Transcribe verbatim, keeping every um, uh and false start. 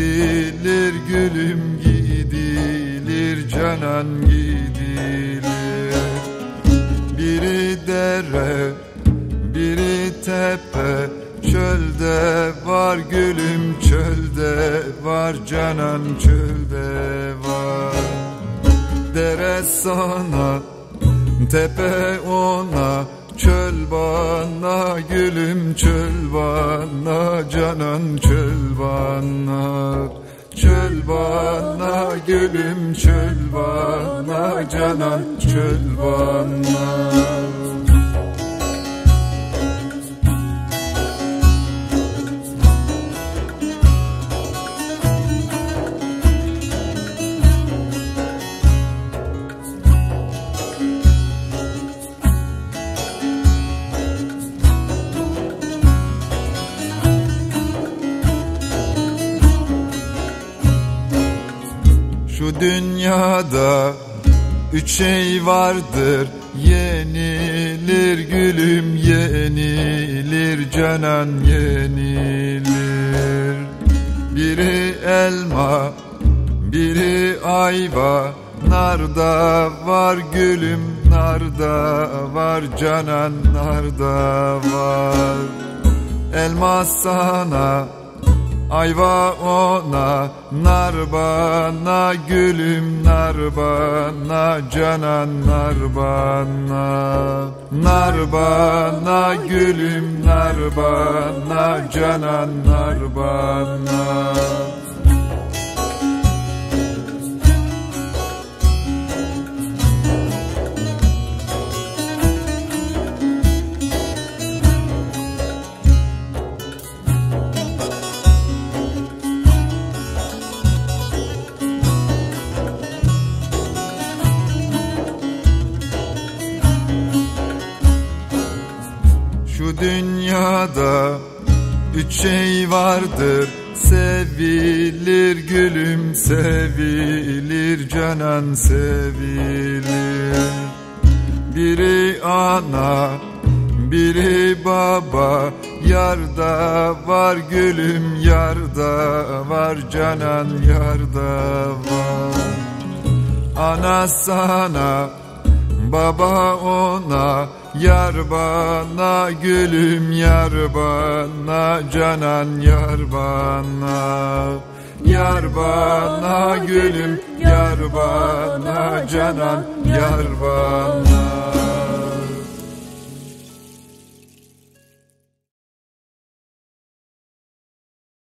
gidilir gülüm gidilir canan gidilir. Biri dere biri tepe, çölde var gülüm çölde var canan çölde var. Dere sana tepe ona, çöl bana gülüm çöl bana canan çöl bana. Çöl bana gülüm çöl bana canan çöl bana. Şu dünyada üç şey vardır, yenilir gülüm yenilir canan yenilir. Biri elma biri ayva, narda var gülüm narda var canan narda var. Elma sana ayva ona, nar bana gülüm nar bana canan nar bana. Nar bana gülüm nar bana canan nar bana. Şu dünyada üç şey vardır, sevilir gülüm sevilir canan sevilir. Biri ana biri baba, yarda var gülüm yarda var canan yarda var. Ana sana baba ona, yar bana gülüm yar bana canan yar bana. Yar bana gülüm yar bana canan yar bana.